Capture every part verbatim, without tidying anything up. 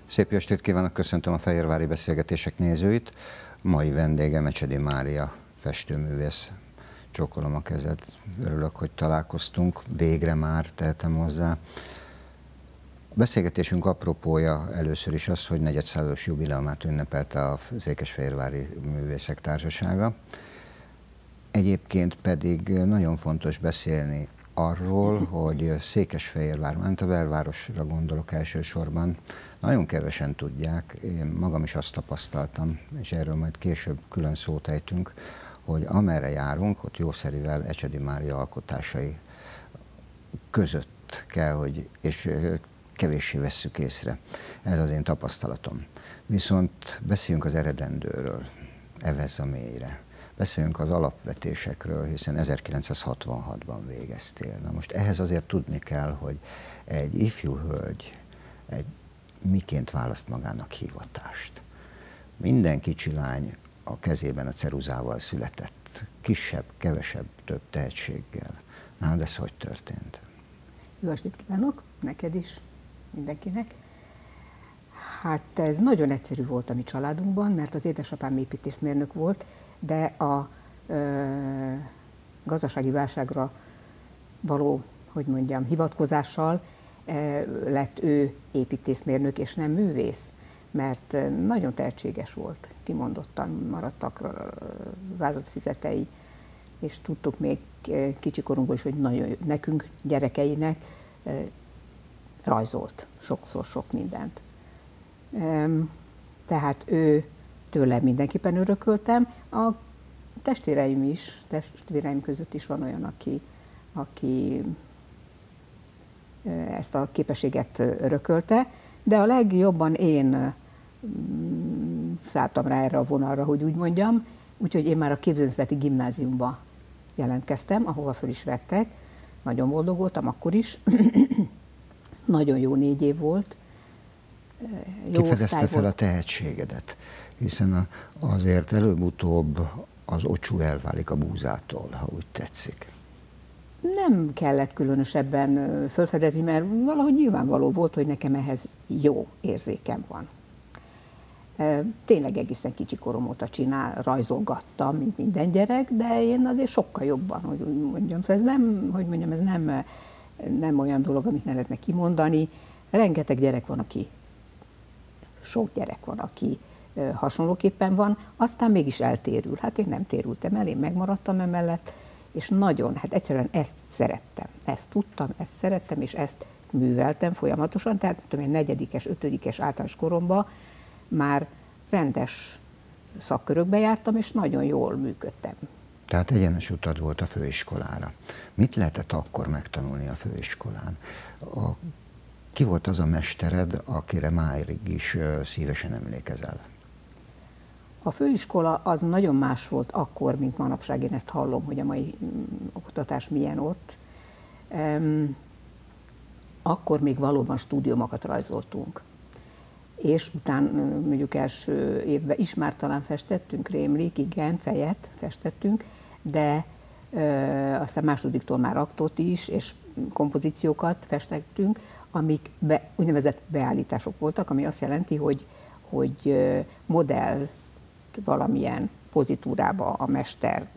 Szép jó estét kívánok, köszöntöm a Fehérvári Beszélgetések nézőit. Mai vendégem Ecsedi Mária festőművész. Csókolom a kezed, örülök, hogy találkoztunk, végre már tehetem hozzá. A beszélgetésünk apropója először is az, hogy negyedszázas jubileumát ünnepelte a Székesfehérvári Művészek Társasága. Egyébként pedig nagyon fontos beszélni arról, hogy Székesfehérvár, mint a belvárosra gondolok elsősorban, nagyon kevesen tudják, én magam is azt tapasztaltam, és erről majd később külön szót ejtünk, hogy amerre járunk, ott jószerivel Ecsedi Mária alkotásai között kell, hogy, és kevéssé vesszük észre. Ez az én tapasztalatom. Viszont beszéljünk az eredendőről, evez a mélyre. Beszéljünk az alapvetésekről, hiszen ezerkilencszázhatvanhatban végeztél. Na most ehhez azért tudni kell, hogy egy ifjú hölgy egy miként választ magának hivatást. Minden kicsi lány a kezében a ceruzával született, kisebb, kevesebb, több tehetséggel. Na, de ez hogy történt? Jó estét kívánok, neked is, mindenkinek. Hát ez nagyon egyszerű volt a mi családunkban, mert az édesapám építészmérnök volt, de a ö, gazdasági válságra való, hogy mondjam, hivatkozással ö, lett ő építészmérnök és nem művész, mert nagyon tehetséges volt, kimondottan maradtak vázott füzetei, és tudtuk még kicsikorunkból is, hogy nagyon nekünk, gyerekeinek ö, rajzolt sokszor sok mindent. Ö, tehát ő tőle mindenképpen örököltem. A testvéreim is, testvéreim között is van olyan, aki, aki ezt a képességet örökölte, de a legjobban én szálltam rá erre a vonalra, hogy úgy mondjam, úgyhogy én már a képzőművészeti gimnáziumba jelentkeztem, ahova föl is vettek. Nagyon boldog voltam akkor is. Nagyon jó négy év volt. Jó Ki fedezte fel volt. A tehetségedet? Hiszen a, azért előbb-utóbb az ocsú elválik a búzától, ha úgy tetszik. Nem kellett különösebben felfedezni, mert valahogy nyilvánvaló volt, hogy nekem ehhez jó érzékem van. Tényleg egészen kicsi korom óta csinál, rajzolgattam, mint minden gyerek, de én azért sokkal jobban, hogy úgy mondjam. Ez nem, hogy mondjam, ez nem, nem olyan dolog, amit ne lehetne kimondani. Rengeteg gyerek van, aki, sok gyerek van, aki hasonlóképpen van, aztán mégis eltérül. Hát én nem térültem el, én megmaradtam emellett, és nagyon, hát egyszerűen ezt szerettem. Ezt tudtam, ezt szerettem, és ezt műveltem folyamatosan, tehát tudom én, negyedikes, ötödikes általános koromban már rendes szakkörökbe jártam, és nagyon jól működtem. Tehát egyenes utad volt a főiskolára. Mit lehetett akkor megtanulni a főiskolán? A, ki volt az a mestered, akire máig is szívesen emlékezel? A főiskola az nagyon más volt akkor, mint manapság, én ezt hallom, hogy a mai oktatás milyen ott. Um, akkor még valóban stúdiumokat rajzoltunk. És utána mondjuk első évben is már talán festettünk, rémlik, igen, fejet festettünk, de uh, aztán másodiktól már aktot is, és kompozíciókat festettünk, amik be, úgynevezett beállítások voltak, ami azt jelenti, hogy, hogy uh, modell valamilyen pozitúrába a mesterrel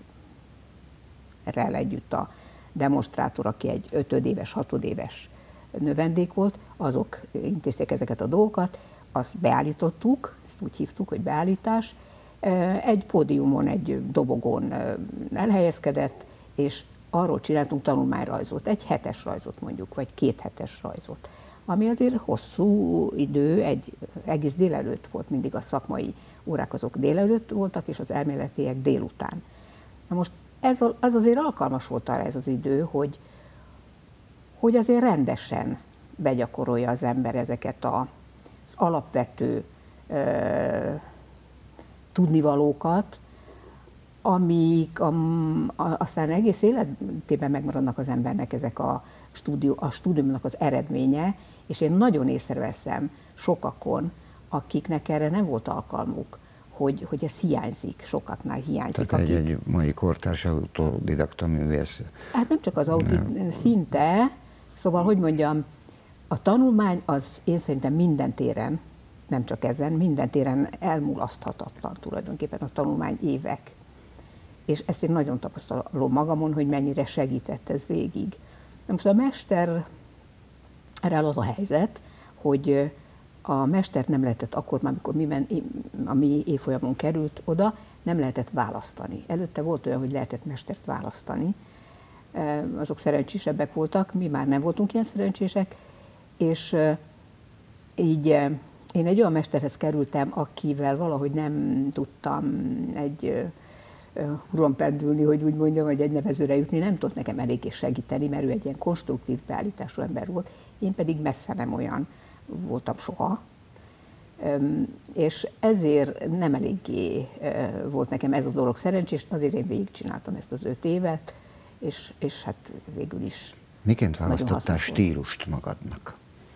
együtt a demonstrátor, aki egy ötödéves, hatodéves növendék volt, azok intézték ezeket a dolgokat, azt beállítottuk, ezt úgy hívtuk, hogy beállítás, egy pódiumon, egy dobogon elhelyezkedett, és arról csináltunk tanulmányrajzot, egy hetes rajzot mondjuk, vagy két hetes rajzot, ami azért hosszú idő, egy egész délelőtt volt, mindig a szakmai órák azok délelőtt voltak, és az elméletiek délután. Na most ez az azért alkalmas volt arra ez az idő, hogy, hogy azért rendesen begyakorolja az ember ezeket a, az alapvető ö, tudnivalókat, amik a, a, aztán egész életében megmaradnak az embernek ezek a, stúdió, a stúdiumnak az eredménye, és én nagyon észreveszem sokakon, akiknek erre nem volt alkalmuk, hogy, hogy ez hiányzik, sokaknál hiányzik. Tehát egy, akik... egy mai kortárs autodidakta művész. Hát nem csak az autodidakta, szinte, szóval, hogy mondjam, a tanulmány az én szerintem minden téren nem csak ezen, minden téren elmulaszthatatlan tulajdonképpen a tanulmány évek. És ezt én nagyon tapasztalom magamon, hogy mennyire segített ez végig. Na most a mesterrel az a helyzet, hogy a mestert nem lehetett akkor már, amikor mi men, a mi évfolyamon került oda, nem lehetett választani. Előtte volt olyan, hogy lehetett mestert választani. Azok szerencsésebbek voltak, mi már nem voltunk ilyen szerencsések, és így én egy olyan mesterhez kerültem, akivel valahogy nem tudtam egy huron pendülni, hogy úgy mondjam, hogy egy nevezőre jutni, nem tudott nekem eléggé segíteni, mert ő egy ilyen konstruktív beállítású ember volt, én pedig messze nem olyan voltam soha, és ezért nem eléggé volt nekem ez a dolog szerencsés, azért én végigcsináltam ezt az öt évet, és, és hát végül is. Miként választottál stílust magadnak?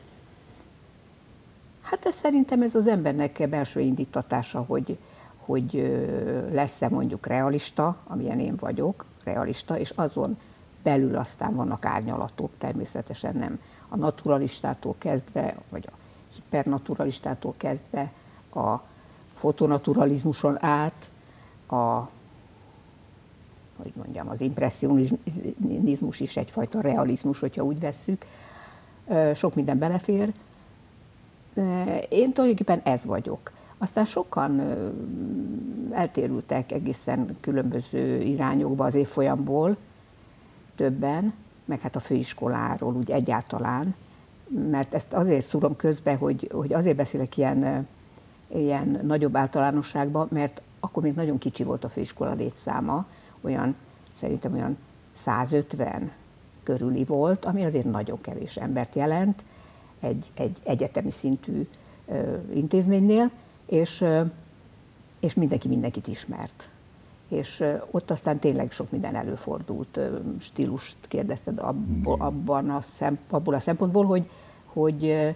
Hát ez szerintem ez az embernek belső indítatása, hogy, hogy lesz-e mondjuk realista, amilyen én vagyok, realista, és azon belül aztán vannak árnyalatok, természetesen nem a naturalistától kezdve, vagy a hipernaturalistától kezdve, a fotonaturalizmuson át, a, hogy mondjam, az impresszionizmus is egyfajta realizmus, hogyha úgy vesszük. Sok minden belefér. Én tulajdonképpen ez vagyok. Aztán sokan eltérültek egészen különböző irányokba az évfolyamból, többen, meg hát a főiskoláról úgy egyáltalán, mert ezt azért szúrom közbe, hogy, hogy azért beszélek ilyen, ilyen nagyobb általánosságban, mert akkor még nagyon kicsi volt a főiskola létszáma, olyan, szerintem olyan százötven körüli volt, ami azért nagyon kevés embert jelent egy, egy egyetemi szintű ö, intézménynél, és, ö, és mindenki mindenkit ismert. És ö, ott aztán tényleg sok minden előfordult. Ö, stílust kérdezted abból, abban a szemp, abból a szempontból, hogy, hogy, ö,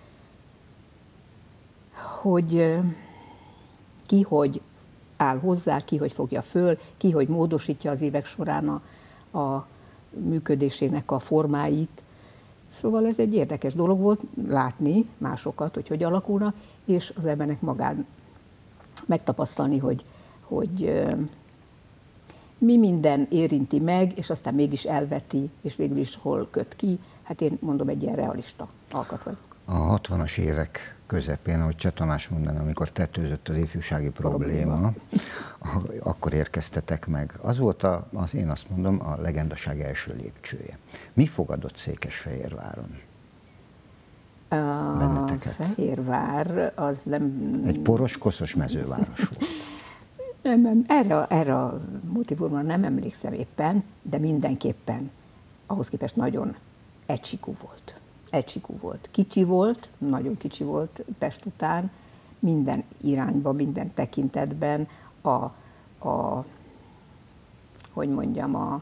hogy ö, ki hogy áll hozzá, ki hogy fogja föl, ki hogy módosítja az évek során a, a működésének a formáit. Szóval ez egy érdekes dolog volt látni másokat, hogy hogy alakulnak, és az embernek magán megtapasztalni, hogy, hogy mi minden érinti meg, és aztán mégis elveti, és végül is hol köt ki. Hát én mondom, egy ilyen realista alkat vagyok. A hatvanas évek közepén, ahogy Cseh Tamás mondaná, amikor tetőzött az ifjúsági probléma, probléma, akkor érkeztetek meg. Az volt a, az én azt mondom, a legendaság első lépcsője. Mi fogadott Székesfehérváron benneteket? Fehérvár az nem... Egy poros, koszos mezőváros volt. Nem, nem, erre, erre a motivumra nem emlékszem éppen, de mindenképpen ahhoz képest nagyon egysikú volt. Egysikú volt. Kicsi volt, nagyon kicsi volt Pest után, minden irányban, minden tekintetben a, a hogy mondjam, a,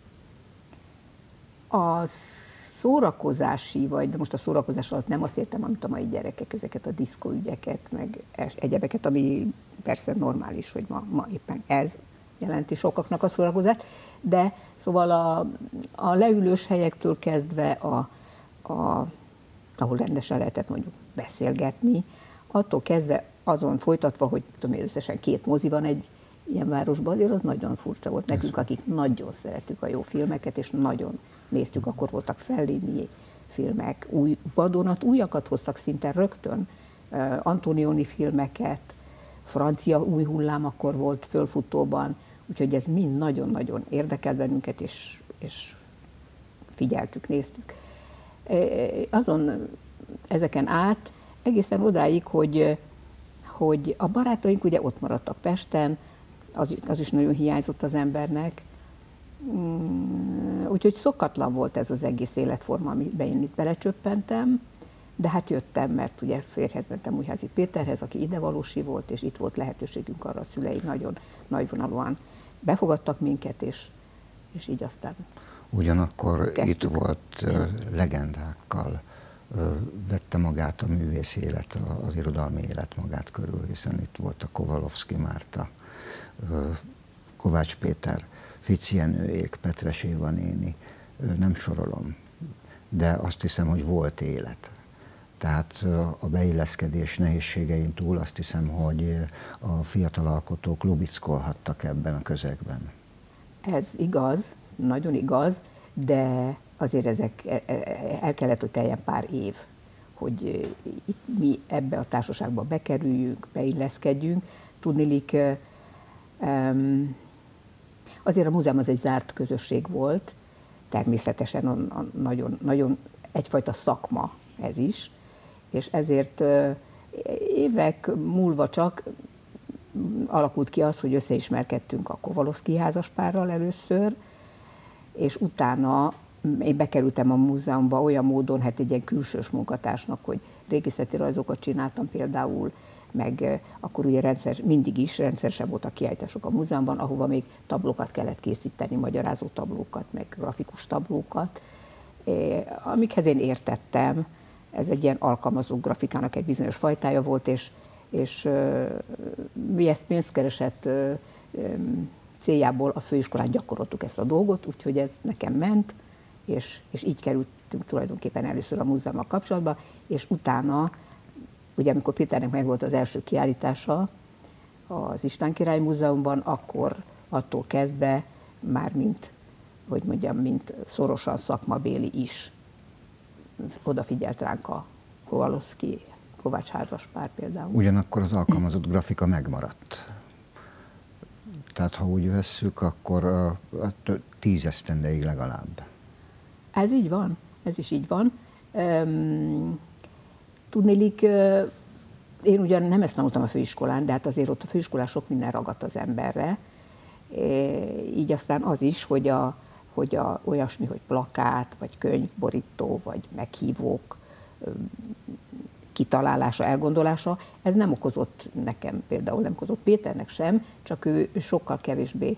a szórakozási, vagy de most a szórakozás alatt nem azt értem, amit a mai gyerekek, ezeket a diszkóügyeket, meg egyebeket, ami persze normális, hogy ma, ma éppen ez jelenti sokaknak a szórakozást, de szóval a, a leülős helyektől kezdve, a, a, ahol rendesen lehetett mondjuk beszélgetni, attól kezdve azon folytatva, hogy tudom, összesen két mozi van egy ilyen városban, azért az nagyon furcsa volt nekünk, akik nagyon szerettük a jó filmeket, és nagyon néztük, akkor voltak Fellini filmek, új vadonat, újakat hoztak szinte rögtön, uh, Antonioni filmeket, francia új hullám akkor volt fölfutóban, úgyhogy ez mind nagyon-nagyon érdekelt bennünket, és, és figyeltük, néztük. Azon ezeken át egészen odáig, hogy, hogy a barátaink ugye ott maradtak Pesten, az, az is nagyon hiányzott az embernek, úgyhogy szokatlan volt ez az egész életforma, amiben én itt belecsöppentem, de hát jöttem, mert ugye férjhez mentem Újházi Péterhez, aki idevalósi volt, és itt volt lehetőségünk arra, a szülei nagyon nagyvonalúan befogadtak minket, és, és így aztán Ugyanakkor kezdtük. Itt volt uh, legendákkal, uh, vette magát a művész élet, az irodalmi élet magát körül, hiszen itt volt a Kovalovszki Márta, uh, Kovács Péter, Fici Jenőjék, Petres Éva néni, uh, nem sorolom, de azt hiszem, hogy volt élet. Tehát a beilleszkedés nehézségein túl azt hiszem, hogy a fiatal alkotók lubickolhattak ebben a közegben. Ez igaz, nagyon igaz, de azért ezek el kellett, hogy teljen pár év, hogy itt mi ebbe a társaságba bekerüljünk, beilleszkedjünk. Tudniillik, azért a múzeum az egy zárt közösség volt, természetesen nagyon, nagyon egyfajta szakma ez is, és ezért évek múlva csak alakult ki az, hogy összeismerkedtünk a Kowalowski házaspárral először, és utána én bekerültem a múzeumba olyan módon, hát egy ilyen külsős munkatársnak, hogy régészeti rajzokat csináltam például, meg akkor ugye rendszer, mindig is rendszeresen voltak kiállítások a múzeumban, ahova még tablókat kellett készíteni, magyarázó tablókat, meg grafikus tablókat, amikhez én értettem. Ez egy ilyen alkalmazó grafikának egy bizonyos fajtája volt, és, és mi ezt pénzkereset céljából a főiskolán gyakoroltuk ezt a dolgot, úgyhogy ez nekem ment, és, és így kerültünk tulajdonképpen először a múzeummal kapcsolatba, és utána, ugye amikor Péternek megvolt az első kiállítása az István Király Múzeumban, akkor attól kezdve már mint, hogy mondjam, mint szorosan szakmabéli is odafigyelt ránk a Kowalowski, Kovács házaspár például. Ugyanakkor az alkalmazott grafika megmaradt. Tehát ha úgy vesszük, akkor a, a tíz esztendeig legalább. Ez így van, ez is így van. Um, tudniillik, én ugyan nem ezt tanultam a főiskolán, de hát azért ott a főiskolán sok minden ragadt az emberre. Így aztán az is, hogy, a, hogy a, olyasmi, hogy plakát, vagy könyvborító, vagy meghívók kitalálása, elgondolása, ez nem okozott nekem, például nem okozott Péternek sem, csak ő, ő sokkal kevésbé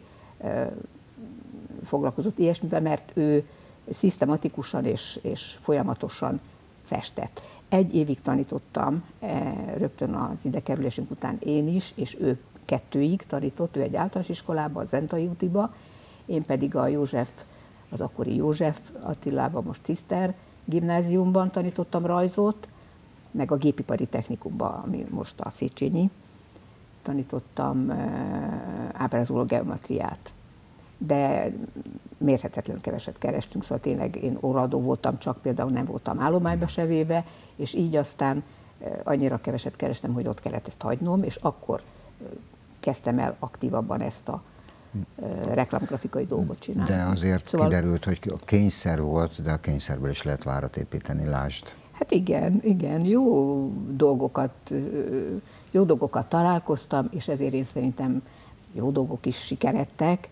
foglalkozott ilyesmivel, mert ő szisztematikusan és, és folyamatosan festett. Egy évig tanítottam, rögtön az idekerülésünk után én is, és ő kettőig tanított, ő egy általános iskolában, a Zentai útiba, én pedig a József, az akkori József Attilában, most Ciszter gimnáziumban tanítottam rajzot, meg a gépipari technikumban, ami most a Széchenyi, tanítottam ábrázoló geometriát. De mérhetetlenül keveset kerestünk, szóval tényleg én óraadó voltam, csak például nem voltam állományba se véve, és így aztán annyira keveset kerestem, hogy ott kellett ezt hagynom, és akkor kezdtem el aktívabban ezt a reklámgrafikai dolgot csinálni. De azért szóval kiderült, hogy a kényszer volt, de a kényszerből is lehet várat építeni, lásd. Hát igen, igen, jó dolgokat, jó dolgokat találkoztam, és ezért én szerintem jó dolgok is sikeredtek.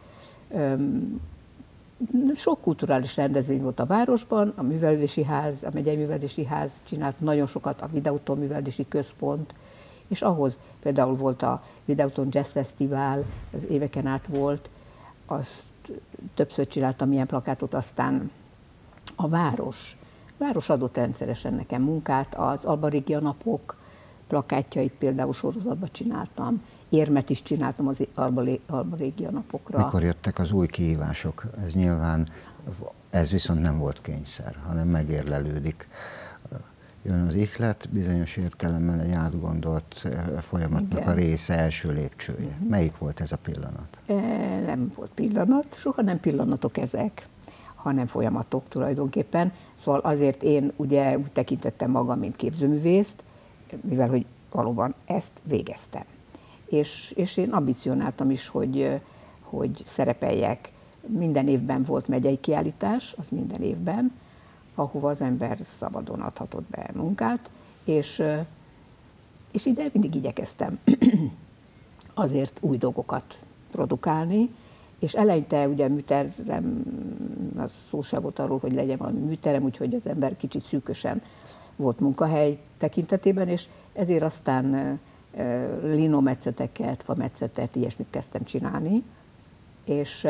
Sok kulturális rendezvény volt a városban, a Művelődési Ház, a Megyei Művelődési Ház csinált nagyon sokat, a Videóton Művelődési Központ, és ahhoz például volt a Videóton Jazz Fesztivál, az éveken át volt, azt többször csináltam ilyen plakátot, aztán a város. A város adott rendszeresen nekem munkát, az Alba Régia napok plakátjait például sorozatban csináltam, érmet is csináltam az Alba, Alba Régia napokra. Mikor jöttek az új kihívások? Ez nyilván, ez viszont nem volt kényszer, hanem megérlelődik. Jön az ihlet, bizonyos értelemmel egy átgondolt folyamatnak igen. a része, első lépcsője. Uh-huh. Melyik volt ez a pillanat? E, nem volt pillanat, soha nem pillanatok ezek, hanem folyamatok tulajdonképpen. Szóval azért én ugye úgy tekintettem magam, mint képzőművészt, mivel hogy valóban ezt végeztem. És, és én ambicionáltam is, hogy, hogy szerepeljek. Minden évben volt megyei kiállítás, az minden évben, ahova az ember szabadon adhatott be munkát, és, és ide mindig igyekeztem azért új dolgokat produkálni, és eleinte ugye műterem, az szó sem volt arról, hogy legyen valami műterem, úgyhogy az ember kicsit szűkösen volt munkahely tekintetében, és ezért aztán linometszeteket, fametszetet, ilyesmit kezdtem csinálni, és,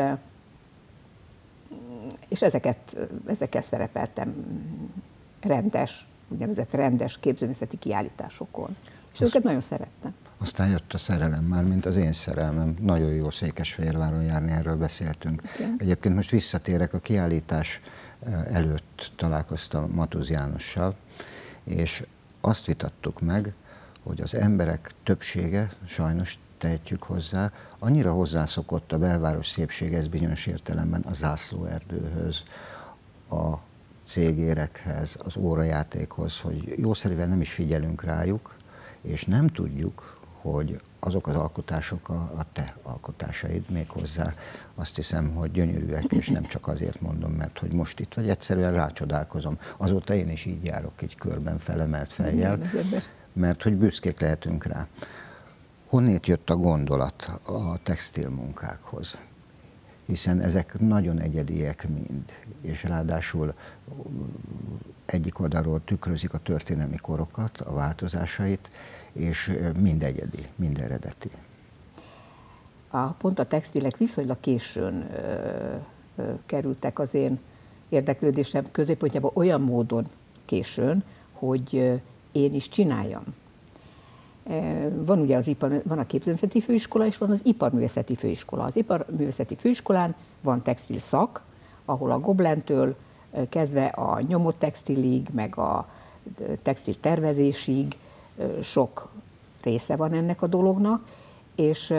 és ezeket, ezekkel szerepeltem rendes, úgynevezett rendes képzőművészeti kiállításokon. És őket nagyon szerettem. Aztán jött a szerelem már, mint az én szerelmem. Nagyon jó Székesfehérváron járni, erről beszéltünk. Igen. Egyébként most visszatérek, a kiállítás előtt találkoztam Matúz Jánossal, és azt vitattuk meg, hogy az emberek többsége, sajnos tehetjük hozzá, annyira hozzászokott a belváros szépséghez bizonyos értelemben a zászlóerdőhöz, a cégérekhez, az órajátékhoz, hogy jószerűen nem is figyelünk rájuk, és nem tudjuk, hogy azok az alkotások a, a te alkotásaid méghozzá azt hiszem, hogy gyönyörűek, és nem csak azért mondom, mert hogy most itt vagy, egyszerűen rácsodálkozom. Azóta én is így járok egy körben felemelt fejjel, mert hogy büszkék lehetünk rá. Honnét jött a gondolat a textilmunkákhoz? Hiszen ezek nagyon egyediek mind, és ráadásul egyik oldalról tükrözik a történelmi korokat, a változásait, és mind egyedi, mind eredeti. A, pont a textilek viszonylag későn ö, ö, kerültek az én érdeklődésem középpontjába olyan módon későn, hogy ö, én is csináljam. Van ugye az ipar, van a képzőművészeti főiskola, és van az iparművészeti főiskola. Az iparművészeti főiskolán van textil szak, ahol a goblentől kezdve a nyomott textilig, meg a textil tervezésig sok része van ennek a dolognak, és,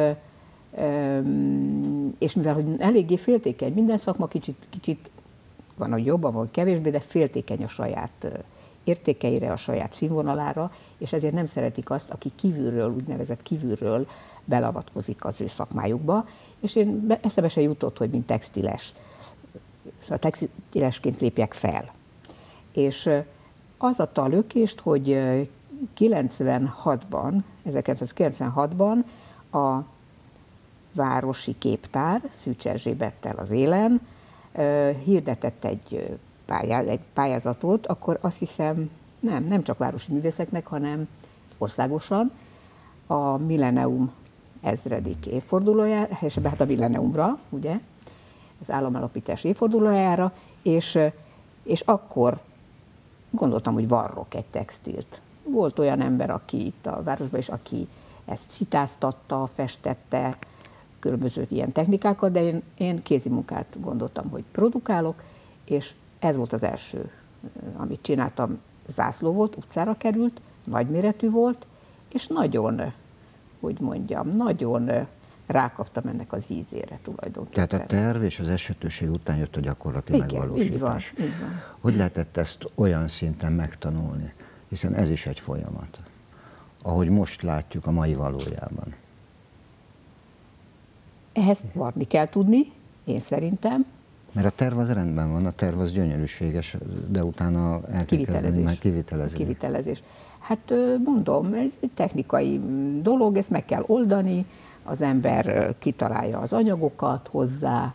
és mivel hogy eléggé féltékeny, minden szakma kicsit, kicsit van, hogy jobban, van kevésbé, de féltékeny a saját értékeire, a saját színvonalára, és ezért nem szeretik azt, aki kívülről, úgynevezett kívülről belavatkozik az ő szakmájukba, és én eszembe se jutott, hogy mint textiles, szóval textilesként lépjek fel. És az adta a lökést, hogy kilencvenhatban, ezerkilencszázkilencvenhatban a Városi Képtár Szűcs Erzsébettel az élen hirdetett egy egy pályázatot, akkor azt hiszem, nem, nem csak városi művészeknek, hanem országosan a Millennium ezredik évfordulójára, és hát a Millenniumra, ugye, az államalapítás évfordulójára, és, és akkor gondoltam, hogy varrok egy textilt. Volt olyan ember, aki itt a városban is, aki ezt szitáztatta, festette, különböző ilyen technikákat, de én, én kézimunkát gondoltam, hogy produkálok, és ez volt az első, amit csináltam, zászló volt, utcára került, nagyméretű volt, és nagyon, hogy mondjam, nagyon rákaptam ennek az ízére tulajdonképpen. Tehát a terv és az esetőség után jött a gyakorlati Igen, megvalósítás. Így van, így van. Hogy lehetett ezt olyan szinten megtanulni? Hiszen ez is egy folyamat, ahogy most látjuk a mai valójában. Ehhez varni kell tudni, én szerintem. Mert a terv az rendben van, a terv az gyönyörűséges, de utána el kell kezdeni már kivitelezni. Kivitelezés. Hát mondom, ez egy technikai dolog, ezt meg kell oldani, az ember kitalálja az anyagokat hozzá,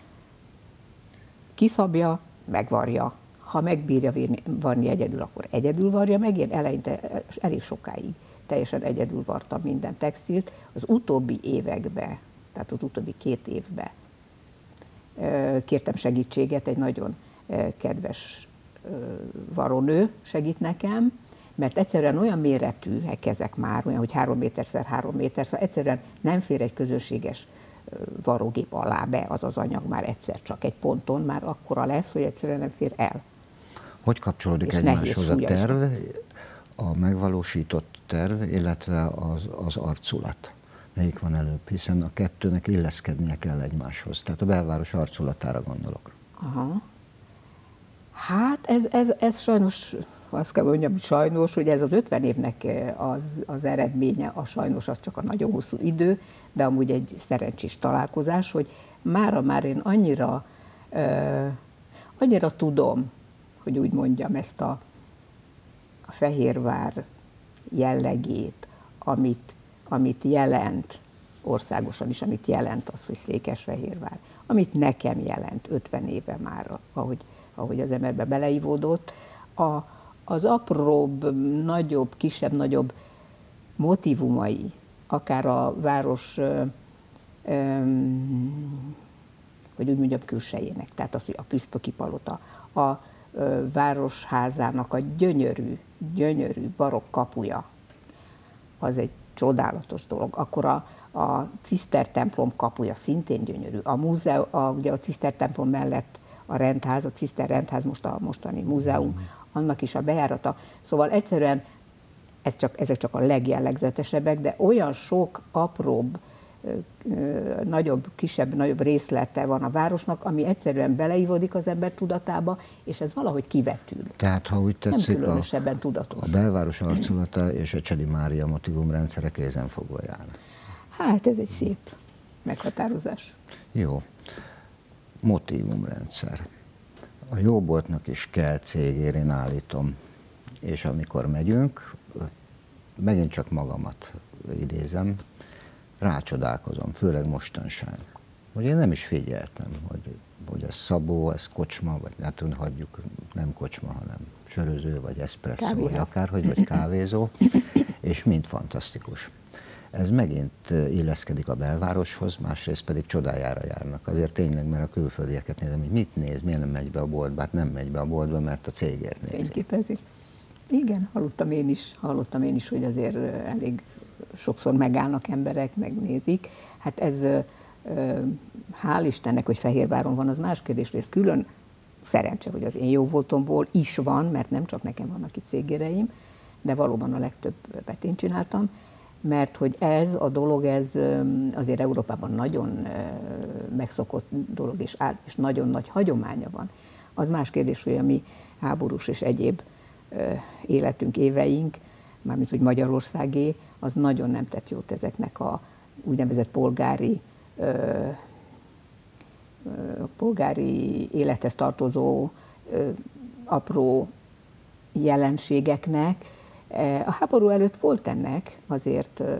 kiszabja, megvarja. Ha megbírja varni egyedül, akkor egyedül varja meg. Én eleinte elég sokáig teljesen egyedül vartam minden textilt. Az utóbbi években, tehát az utóbbi két évben kértem segítséget, egy nagyon kedves varónő segít nekem, mert egyszerűen olyan méretűek ezek már, olyan, hogy három méterszer három méter, szóval egyszerűen nem fér egy közönséges varógép alá be az az anyag már egyszer csak egy ponton, már akkora lesz, hogy egyszerűen nem fér el. Hogy kapcsolódik és egymáshoz a terv, a megvalósított terv, illetve az, az arculat? Melyik van előbb? Hiszen a kettőnek illeszkednie kell egymáshoz. Tehát a belváros arculatára gondolok. Aha. Hát ez, ez, ez sajnos, azt kell mondjam, hogy sajnos, hogy ez az ötven évnek az, az eredménye, a sajnos az csak a nagyon hosszú idő, de amúgy egy szerencsés találkozás, hogy mára már én annyira, uh, annyira tudom, hogy úgy mondjam, ezt a, a Fehérvár jellegét, amit, amit jelent országosan is, amit jelent az, hogy Székesfehérvár, amit nekem jelent ötven éve már, ahogy, ahogy az emberbe beleivódott, a, az apróbb, nagyobb, kisebb, nagyobb motívumai, akár a város, ö, ö, hogy úgy mondjam, külsejének, tehát az, hogy a püspöki palota, a ö, városházának a gyönyörű, gyönyörű barokk kapuja, az egy csodálatos dolog. Akkor a, a Cisztertemplom kapuja szintén gyönyörű. A múzeum, a, ugye a Cisztertemplom mellett a rendház, a Ciszter rendház, most a mostani múzeum, annak is a bejárata. Szóval egyszerűen ez csak, ezek csak a legjellegzetesebbek, de olyan sok apróbb, nagyobb, kisebb, nagyobb részlete van a városnak, ami egyszerűen beleívódik az ember tudatába, és ez valahogy kivetül. Tehát, ha úgy tetszik, nem a, tudatos. a belváros arculata és a Ecsedi Mária motivumrendszere kézenfogva jár. Hát ez egy szép meghatározás. Jó. Motivumrendszer. A jóboltnak is kell cégért, én állítom. És amikor megyünk, megint csak magamat idézem, rácsodálkozom, főleg mostanság. Hogy én nem is figyeltem, hogy, hogy ez szabó, ez kocsma, vagy hát hagyjuk, nem kocsma, hanem söröző, vagy eszpresszó, vagy akárhogy, vagy kávézó, és mind fantasztikus. Ez megint illeszkedik a belvároshoz, másrészt pedig csodájára járnak. Azért tényleg, mert a külföldieket nézem, hogy mit néz, miért nem megy be a boltba, hát nem megy be a boltba, mert a cégért nézi. Fényképezik. Igen, hallottam én is, hallottam én is, hogy azért elég sokszor megállnak emberek, megnézik. Hát ez, hál' Istennek, hogy Fehérváron van, az más kérdés, hogy ez külön szerencse, hogy az én jóvoltomból is van, mert nem csak nekem vannak itt cégéreim, de valóban a legtöbbet én csináltam, mert hogy ez a dolog, ez azért Európában nagyon megszokott dolog, és, és nagyon nagy hagyománya van. Az más kérdés, hogy a mi háborús és egyéb életünk, éveink, mármint hogy Magyarországé, az nagyon nem tett jót ezeknek a úgynevezett polgári, ö, ö, polgári élethez tartozó ö, apró jelenségeknek. A háború előtt volt ennek azért ö,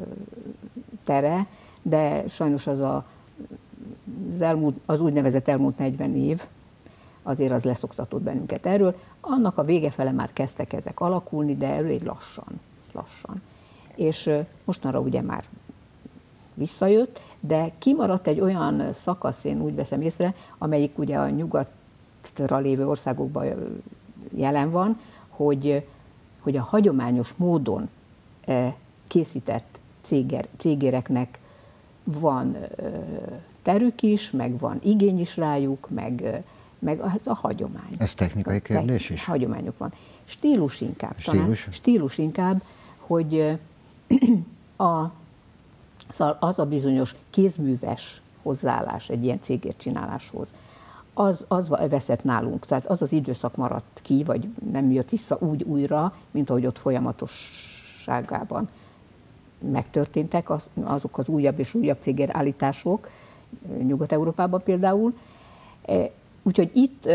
tere, de sajnos az, a, az, elmúlt, az úgynevezett elmúlt negyven év, azért az leszoktatott bennünket erről. Annak a vége fele már kezdtek ezek alakulni, de elég lassan, lassan. És mostanra ugye már visszajött, de kimaradt egy olyan szakasz, én úgy veszem észre, amelyik ugye a nyugatra lévő országokban jelen van, hogy, hogy a hagyományos módon készített céger, cégéreknek van terük is, meg van igény is rájuk, meg meg a, a hagyomány. Ez technikai kérdés is? Hagyományok van. Stílus inkább. Stílus? Talán, stílus inkább, hogy a, az a bizonyos kézműves hozzáállás egy ilyen cégércsináláshoz, az, az veszett nálunk. Tehát az az időszak maradt ki, vagy nem jött vissza úgy újra, mint ahogy ott folyamatosságában megtörténtek az, azok az újabb és újabb cégérállítások, Nyugat-Európában például. Úgyhogy itt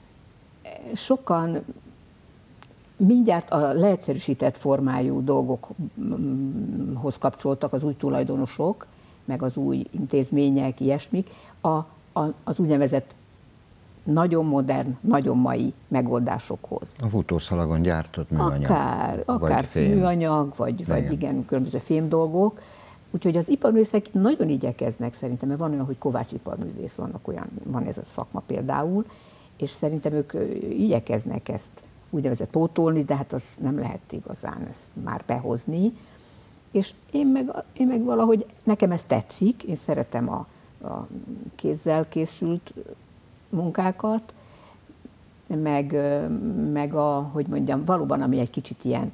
sokan mindjárt a leegyszerűsített formájú dolgokhoz kapcsoltak az új tulajdonosok, meg az új intézmények, ilyesmik, a, a, az úgynevezett nagyon modern, nagyon mai megoldásokhoz. A futószalagon gyártott műanyag. Akár, akár fém. műanyag, vagy, vagy igen, különböző fém dolgok. Úgyhogy az iparművészek nagyon igyekeznek szerintem, mert van olyan, hogy Kovács iparművész, vannak olyan, van ez a szakma például, és szerintem ők igyekeznek ezt úgynevezett pótolni, de hát az nem lehet igazán ezt már behozni. És én meg, én meg valahogy, nekem ez tetszik, én szeretem a, a kézzel készült munkákat, meg, meg a, hogy mondjam, valóban, ami egy kicsit ilyen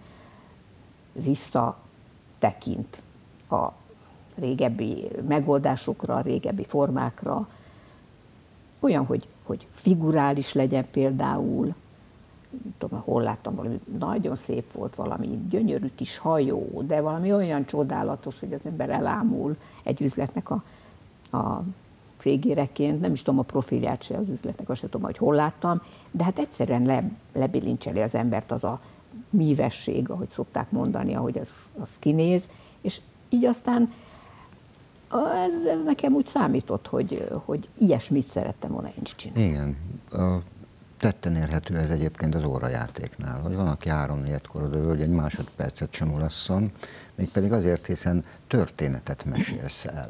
visszatekint a régebbi megoldásokra, a régebbi formákra, olyan, hogy, hogy figurális legyen például, nem tudom, hol láttam valami, nagyon szép volt valami gyönyörű kis hajó, de valami olyan csodálatos, hogy az ember elámul egy üzletnek a, a cégéreként, nem is tudom a profilját se az üzletnek, azt sem tudom, hogy hol láttam, de hát egyszerűen le, lebilincseli az embert az a mívesség, ahogy szokták mondani, ahogy az, az kinéz, és így aztán ez, ez nekem úgy számított, hogy, hogy ilyesmit szerettem volna én is csinálni. Igen. A tetten érhető ez egyébként az órajátéknál, hogy van, aki három-négykor odajön, hogy egy másodpercet sem ulasszon, mégpedig azért, hiszen történetet mesélsz el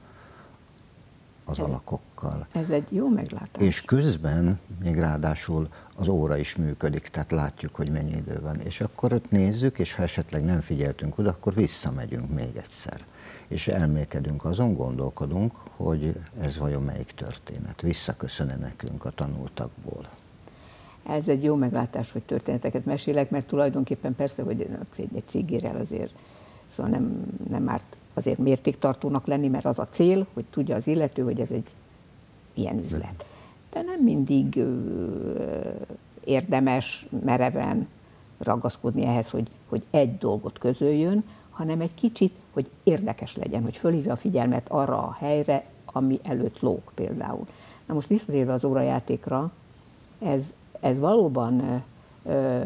az ez, alakokkal. Ez egy jó meglátás. És közben még ráadásul az óra is működik, tehát látjuk, hogy mennyi idő van. És akkor ott nézzük, és ha esetleg nem figyeltünk oda, akkor visszamegyünk még egyszer. És elmélkedünk, azon gondolkodunk, hogy ez vajon melyik történet, visszaköszön-e nekünk a tanultakból. Ez egy jó meglátás, hogy történeteket mesélek, mert tulajdonképpen persze, hogy egy cégérrel azért, szóval nem, nem árt azért mértéktartónak lenni, mert az a cél, hogy tudja az illető, hogy ez egy ilyen üzlet. De nem mindig ö, érdemes mereven ragaszkodni ehhez, hogy, hogy egy dolgot közöljön, hanem egy kicsit, hogy érdekes legyen, hogy fölhívja a figyelmet arra a helyre, ami előtt lóg például. Na most visszatérve az órajátékra, ez, ez valóban ö,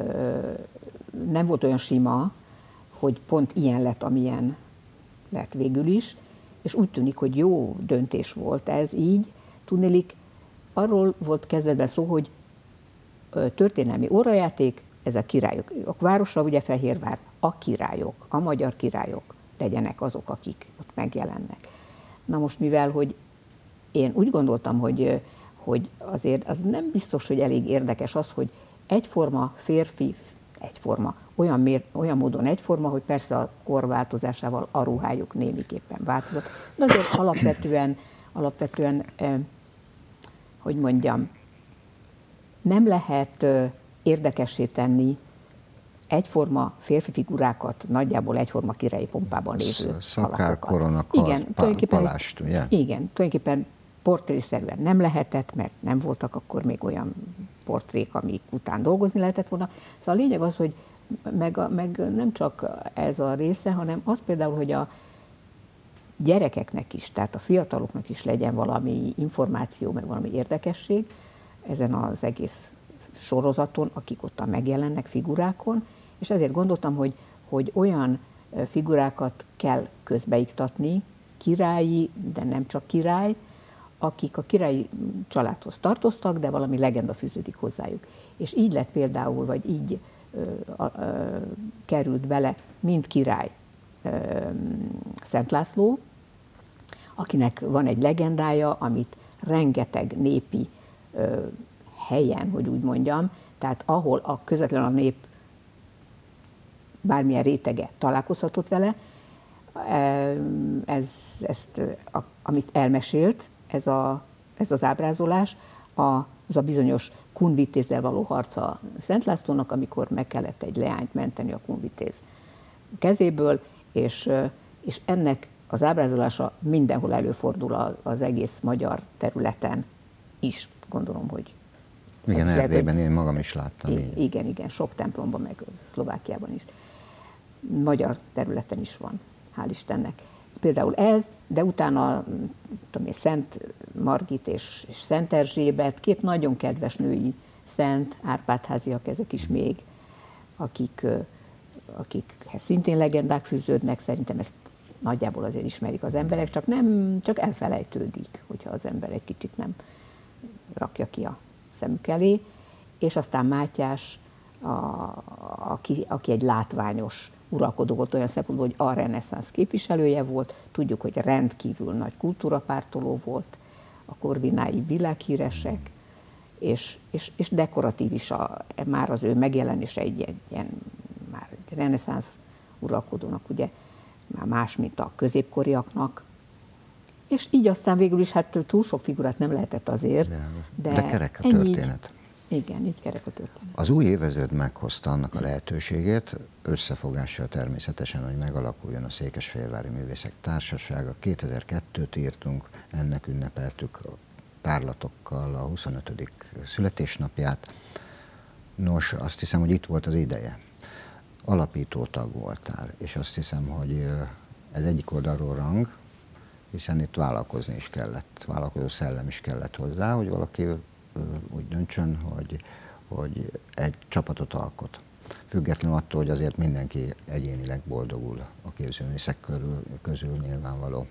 nem volt olyan sima, hogy pont ilyen lett, amilyen lett végül is, és úgy tűnik, hogy jó döntés volt ez így. Tudniillik, arról volt kezdetben szó, hogy történelmi órajáték, ez a királyok. A városa ugye Fehérvár, a királyok, a magyar királyok legyenek azok, akik ott megjelennek. Na most mivel, hogy én úgy gondoltam, hogy, hogy azért az nem biztos, hogy elég érdekes az, hogy egyforma férfi, egyforma, olyan, mér, olyan módon egyforma, hogy persze a kor változásával a ruhájuk némiképpen változott, de azért alapvetően, alapvetően eh, hogy mondjam, nem lehet eh, érdekessé tenni egyforma férfi figurákat, nagyjából egyforma királyi pompában lévő szakár, korona, kar, igen, pa, palást, ugye? Igen, tulajdonképpen portrészerűen nem lehetett, mert nem voltak akkor még olyan portrék, amik után dolgozni lehetett volna. Szóval a lényeg az, hogy meg, a, meg nem csak ez a része, hanem az például, hogy a gyerekeknek is, tehát a fiataloknak is legyen valami információ, meg valami érdekesség ezen az egész sorozaton, akik ottan megjelennek figurákon, és ezért gondoltam, hogy, hogy olyan figurákat kell közbeiktatni, királyi, de nem csak király, akik a királyi családhoz tartoztak, de valami legenda fűződik hozzájuk. És így lett például, vagy így ö, ö, került bele mind király ö, Szent László, akinek van egy legendája, amit rengeteg népi ö, helyen, hogy úgy mondjam, tehát ahol a közvetlen a nép bármilyen rétege találkozhatott vele, ez, ezt, a, amit elmesélt, ez, a, ez az ábrázolás, a, az a bizonyos Kunvitézzel való harca Szent Lászlónak, amikor meg kellett egy leányt menteni a Kunvitéz kezéből, és, és ennek az ábrázolása mindenhol előfordul az egész magyar területen is, gondolom, hogy igen, Erdélyben én magam is láttam. Igen, igen, igen, sok templomban, meg Szlovákiában is. Magyar területen is van, hál' Istennek. Például ez, de utána tudom én, Szent Margit és, és Szent Erzsébet, két nagyon kedves női szent, Árpád-háziak ezek is még, akik, akikhez szintén legendák fűződnek, szerintem ezt nagyjából azért ismerik az emberek, csak nem, csak elfelejtődik, hogyha az ember egy kicsit nem rakja ki a szemük elé, és aztán Mátyás, a, aki, aki egy látványos uralkodó volt olyan szempontból, hogy a reneszánsz képviselője volt, tudjuk, hogy rendkívül nagy kultúrapártoló volt, a korvinái világhíresek, és, és, és dekoratív is a, már az ő megjelenése egy, egy ilyen már egy reneszánsz uralkodónak, ugye már más, mint a középkoriaknak, és így aztán végül is hát túl sok figurát nem lehetett azért. De, de kerek a történet. Így, igen, így kerek a történet. Az új évezred meghozta annak a lehetőségét, összefogással természetesen, hogy megalakuljon a Székesfehérvári Művészek Társasága. kétezer-kettőt írtunk, ennek ünnepeltük a tárlatokkal a huszonötödik születésnapját. Nos, azt hiszem, hogy itt volt az ideje. Alapító tag voltál, és azt hiszem, hogy ez egyik oldalról rang, hiszen itt vállalkozni is kellett, vállalkozó szellem is kellett hozzá, hogy valaki úgy döntsön, hogy, hogy egy csapatot alkot. Függetlenül attól, hogy azért mindenki egyénileg boldogul a képzőművészek körül, közül nyilvánvaló.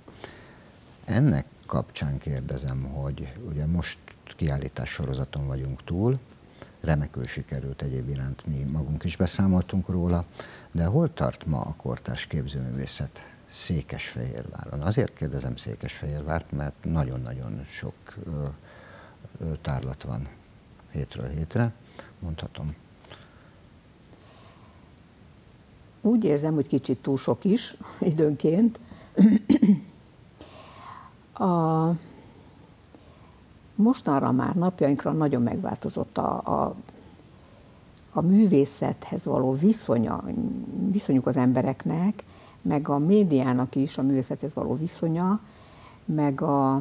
Ennek kapcsán kérdezem, hogy ugye most kiállítás sorozaton vagyunk túl, remekül sikerült egyéb iránt, mi magunk is beszámoltunk róla, de hol tart ma a kortárs képzőművészet Székesfehérváron? Azért kérdezem Székesfehérvárt, mert nagyon-nagyon sok ö, ö, tárlat van hétről hétre, mondhatom. Úgy érzem, hogy kicsit túl sok is időnként. A mostanra már napjainkra nagyon megváltozott a, a a művészethez való viszonya, viszonyuk az embereknek, meg a médiának is a művészethez való viszonya, meg a...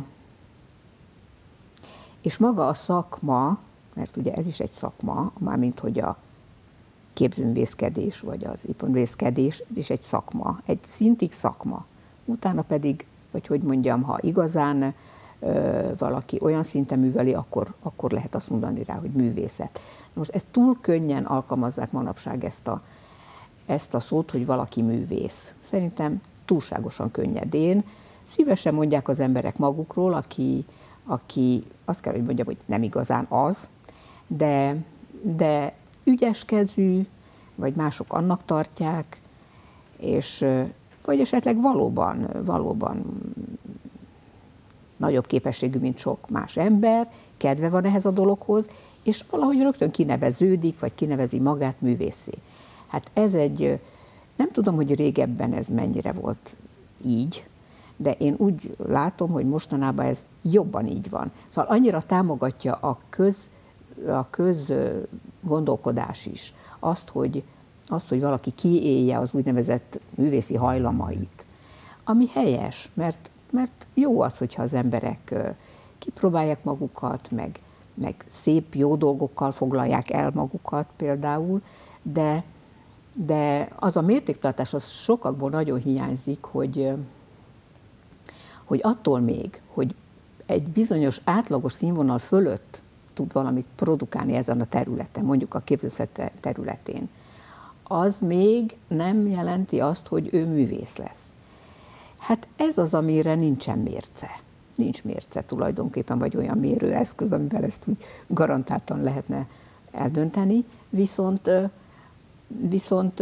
és maga a szakma, mert ugye ez is egy szakma, mármint hogy a képzőművészkedés, vagy az iparművészkedés, ez is egy szakma, egy szintig szakma. Utána pedig, vagy hogy mondjam, ha igazán ö, valaki olyan szinten műveli, akkor, akkor lehet azt mondani rá, hogy művészet. Most ezt túl könnyen alkalmazzák manapság ezt a, ezt a szót, hogy valaki művész. Szerintem túlságosan könnyedén. Szívesen mondják az emberek magukról, aki, aki azt kell, hogy mondjam, hogy nem igazán az, de, de ügyeskezű, vagy mások annak tartják, és vagy esetleg valóban, valóban nagyobb képességű, mint sok más ember, kedve van ehhez a dologhoz, és valahogy rögtön kineveződik, vagy kinevezi magát művészé. Hát ez egy, nem tudom, hogy régebben ez mennyire volt így, de én úgy látom, hogy mostanában ez jobban így van. Szóval annyira támogatja a köz, a közgondolkodás is azt, hogy, azt, hogy valaki kiélje az úgynevezett művészi hajlamait, ami helyes, mert, mert jó az, hogyha az emberek kipróbálják magukat, meg, meg szép, jó dolgokkal foglalják el magukat például, de, de az a mértéktartás az sokakból nagyon hiányzik, hogy, hogy attól még, hogy egy bizonyos átlagos színvonal fölött tud valamit produkálni ezen a területen, mondjuk a képzőszet területén, az még nem jelenti azt, hogy ő művész lesz. Hát ez az, amire nincsen mérce. Nincs mérce tulajdonképpen, vagy olyan mérőeszköz, amivel ezt úgy garantáltan lehetne eldönteni, viszont, viszont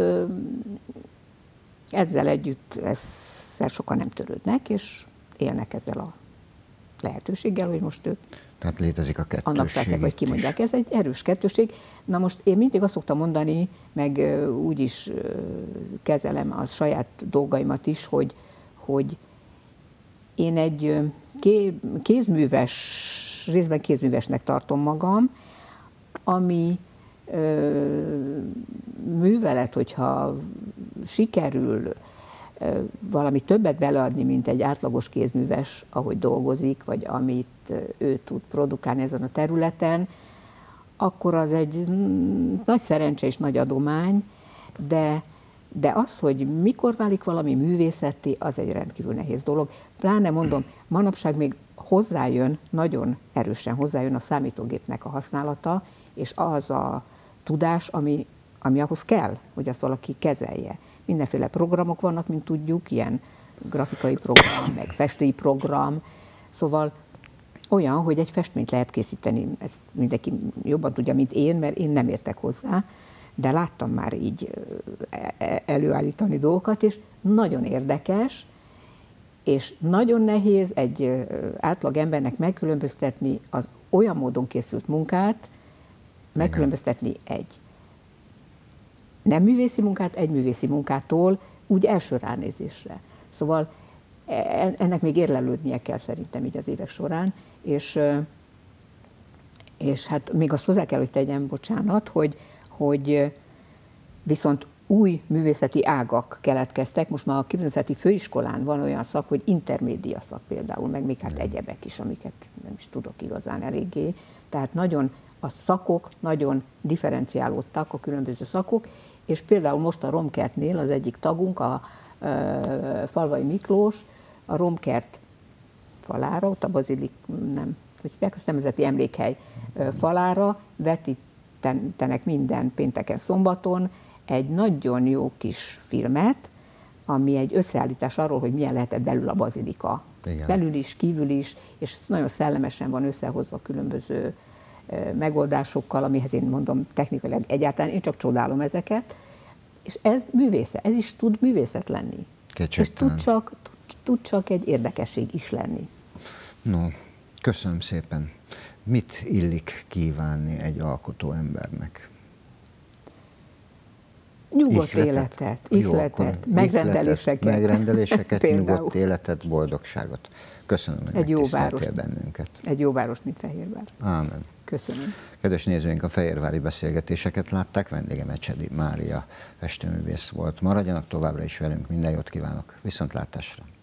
ezzel együtt ezzel sokan nem törődnek, és élnek ezzel a lehetőséggel, hogy most ők tehát létezik a kettősség. Annak tartják, vagy kimondják. Ez egy erős kettősség. Na most én mindig azt szoktam mondani, meg úgy is kezelem a saját dolgaimat is, hogy, hogy én egy kézműves, részben kézművesnek tartom magam, ami művelet, hogyha sikerül valami többet beleadni, mint egy átlagos kézműves, ahogy dolgozik, vagy amit ő tud produkálni ezen a területen, akkor az egy nagy szerencse és nagy adomány, de, de az, hogy mikor válik valami művészetté, az egy rendkívül nehéz dolog. Pláne mondom, manapság még hozzájön, nagyon erősen hozzájön a számítógépnek a használata, és az a tudás, ami, ami ahhoz kell, hogy azt valaki kezelje. Mindenféle programok vannak, mint tudjuk, ilyen grafikai program, meg festői program, szóval olyan, hogy egy festményt lehet készíteni, ezt mindenki jobban tudja, mint én, mert én nem értek hozzá, de láttam már így előállítani dolgokat, és nagyon érdekes, és nagyon nehéz egy átlag embernek megkülönböztetni az olyan módon készült munkát, megkülönböztetni egy nem művészi munkát egy művészi munkától úgy első ránézésre. Szóval ennek még érlelődnie kell szerintem így az évek során, és, és hát még azt hozzá kell, hogy tegyem, bocsánat, hogy, hogy viszont új művészeti ágak keletkeztek. Most már a képzőművészeti főiskolán van olyan szak, hogy intermédia szak például, meg még hát egyebek is, amiket nem is tudok igazán eléggé. Tehát nagyon a szakok nagyon differenciálódtak, a különböző szakok, és például most a Romkertnél az egyik tagunk, a, a Falvai Miklós, a Romkert falára, ott a bazilik, nem, hogy hívják, azt nemzeti emlékhely falára vetítenek minden pénteken, szombaton egy nagyon jó kis filmet, ami egy összeállítás arról, hogy milyen lehetett belül a bazilika. Igen. Belül is, kívül is, és nagyon szellemesen van összehozva különböző megoldásokkal, amihez én mondom technikailag egyáltalán, én csak csodálom ezeket, és ez művészet, ez is tud művészet lenni. Kétségtelen. És tud csak, tud, tud csak egy érdekesség is lenni. No, köszönöm szépen. Mit illik kívánni egy alkotó embernek? Nyugodt ihletet, életet, jó, ihletet, megrendeléseket. Ihletet, megrendeléseket, Például. nyugodt életet, boldogságot. Köszönöm, hogy Egy jó város. megtiszteltél bennünket. Egy jó város, mint Fehérvár. Ámen. Köszönöm. Kedves nézőink, a fehérvári beszélgetéseket látták, vendégem Ecsedi Mária festőművész volt. Maradjanak továbbra is velünk, minden jót kívánok. Viszontlátásra!